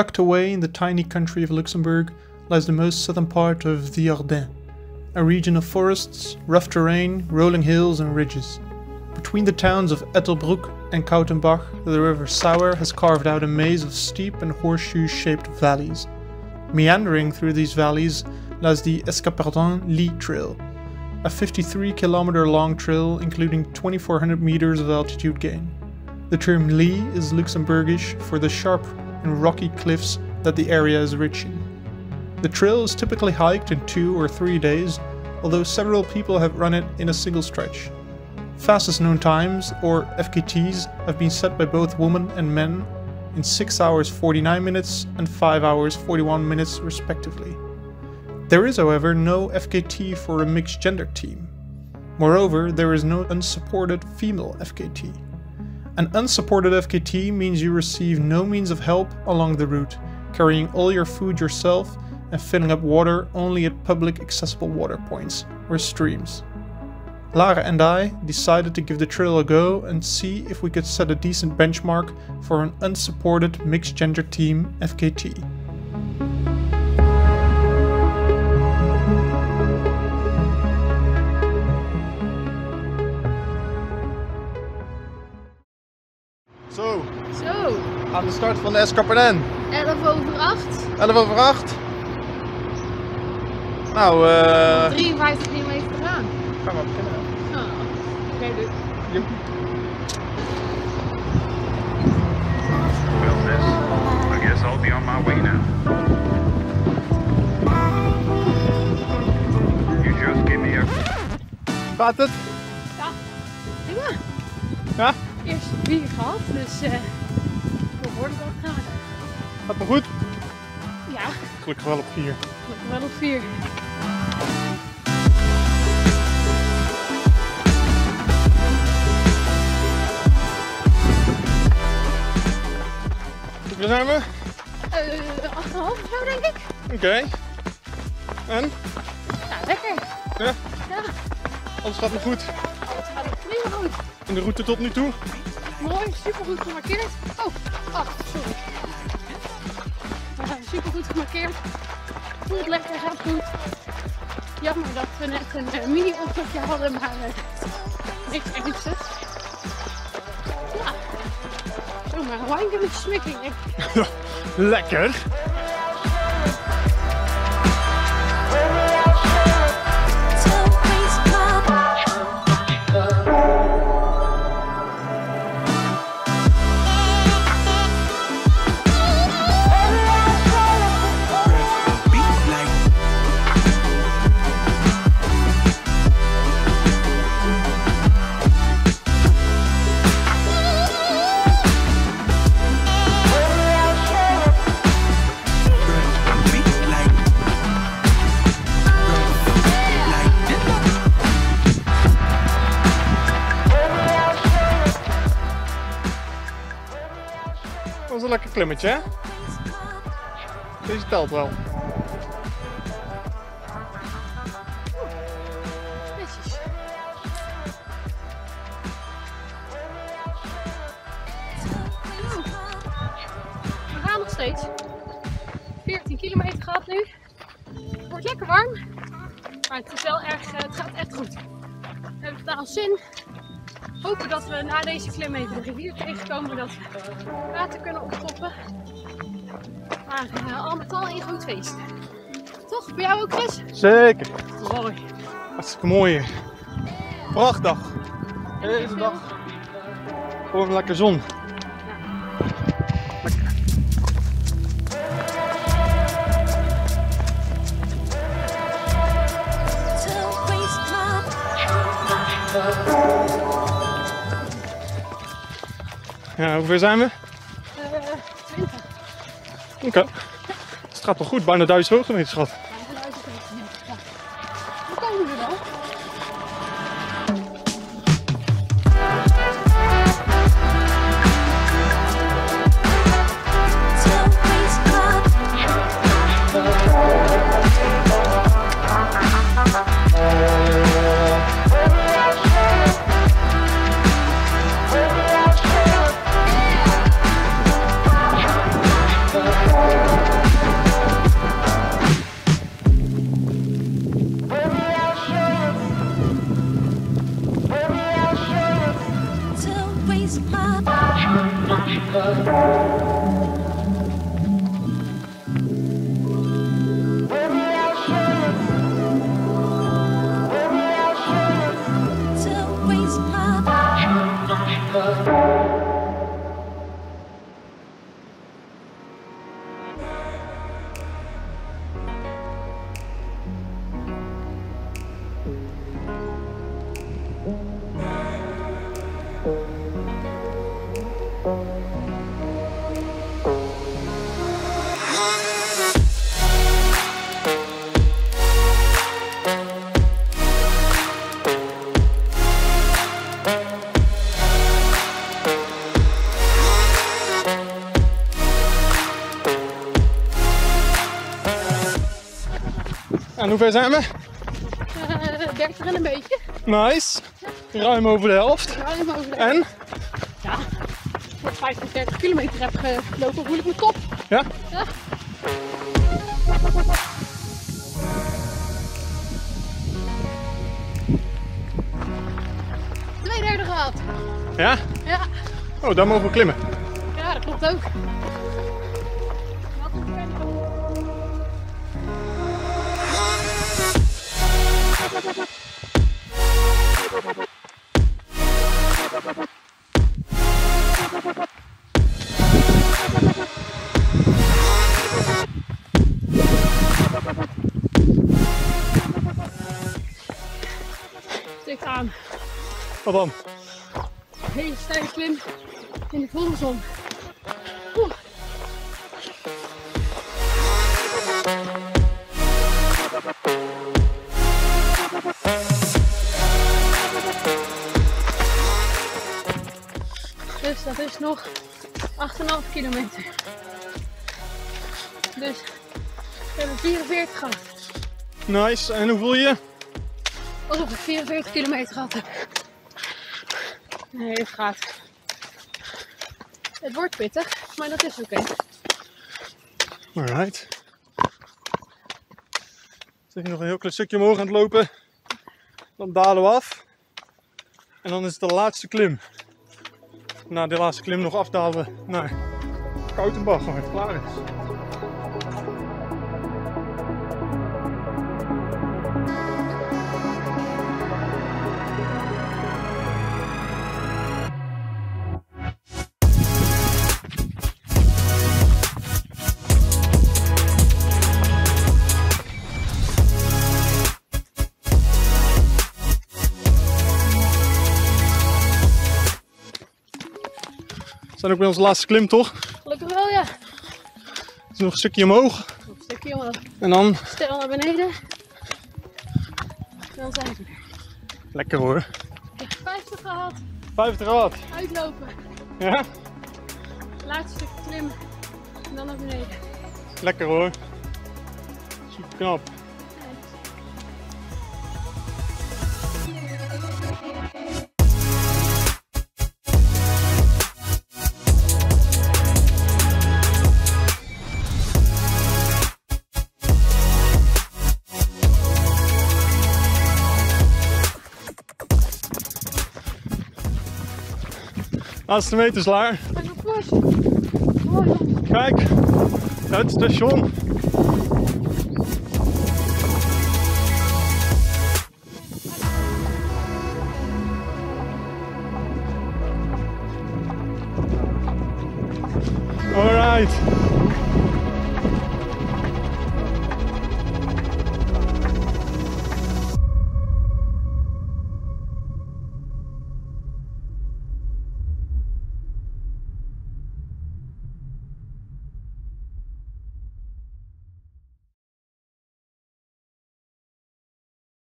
Tucked away in the tiny country of Luxembourg lies the most southern part of the Ardennes, a region of forests, rough terrain, rolling hills and ridges. Between the towns of Ettelbruck and Kautenbach, the river Sauer has carved out a maze of steep and horseshoe-shaped valleys. Meandering through these valleys lies the Escapardin Lee Trail, a 53-kilometer long trail including 2,400 meters of altitude gain. The term Lee is Luxembourgish for the sharp and rocky cliffs that the area is rich in. The trail is typically hiked in 2 or 3 days, although several people have run it in a single stretch. Fastest known times, or FKTs, have been set by both women and men in 6 hours 49 minutes and 5 hours 41 minutes respectively. There is, however, no FKT for a mixed gender team. Moreover, there is no unsupported female FKT. An unsupported FKT means you receive no means of help along the route, carrying all your food yourself and filling up water only at public accessible water points, or streams. Lara and I decided to give the trail a go and see if we could set a decent benchmark for an unsupported mixed gender team FKT. Zo, Aan de start van de Escapardin. 11 over 8. 11 over 8. Nou, 53 kilometer te gaan. gaan we beginnen. Oh, oké, dus. Joep. Well, sis, I guess I'll be on my way now. You just give me a... Gaat het? Ja, prima. Ja? Eerst 4 gehad, dus behoorlijk wat gaan. Gaat me goed? Ja, Gelukkig wel op 4. gelukkig wel op 4. Waar zijn we? 8,5 of zo denk ik. Oké. En? Ja, lekker. Ja? Ja, Alles gaat me goed. alles gaat ook prima goed. En de route tot nu toe? Mooi, super goed gemarkeerd. Oh, sorry. Super goed gemarkeerd. Voelt lekker, gaat goed. Jammer dat we net een mini-optochtje hadden, maar niks ernstigs. Ja, zomaar een wijntje met smikking. Lekker! Dat was een lekker klimmetje, hè? Deze telt wel. Netjes. We gaan nog steeds. 14 kilometer gehad nu. Het wordt lekker warm, maar het is wel erg, het gaat echt goed. We hebben totaal zin. Hopen dat we na deze klim even de rivier tegenkomen, dat we water kunnen optoppen. Maar al met al een goed feest. Toch? Bij jou ook, Chris? Zeker! Mooi. Hartstikke mooi hier. Prachtdag! Deze dag gewoon lekker zon. Lekker. Ja, hoe ver zijn we? 20. Oké. Het gaat wel goed, bijna 1000 hoogtemeters schat. Hoe komen we dan? En hoe ver zijn we? 30 en een beetje. Nice. Ruim over de helft. Ruim over de En? Ja, voor 35 kilometer heb gelopen, voel ik me top. Ja? Ja. Twee derde gehad. Ja? Ja. Oh, daar mogen we klimmen. Ja, dat klopt ook. Wat een verder. Stikt aan. Wat dan? Hele stijve klim in de volle zon. Oeh. Dus dat is nog 8,5 kilometer. Dus we hebben 44 gehad. Nice. En hoe voel je je? Alsof ik 44 kilometer gehad heb. Nee, het gaat. Het wordt pittig, maar dat is oké. Alright. Zeg je nog een heel klein stukje omhoog aan het lopen. Dan dalen we af. En dan is het de laatste klim. Na de laatste klim nog afdalen we naar Koutenbach, waar het klaar is. We zijn ook bij onze laatste klim, toch? Gelukkig wel, ja. Het is nog een stukje omhoog. Nog een stukje omhoog. En dan Stel naar beneden. Dan zijn we er. lekker hoor. Ik heb 50 gehad. 50 gehad. Uitlopen. Ja? Laatste stukje klimmen. En dan naar beneden. Lekker hoor. Super knap. Laatste meter klaar. En nog fors. Mooi. Kijk, het station. Alright.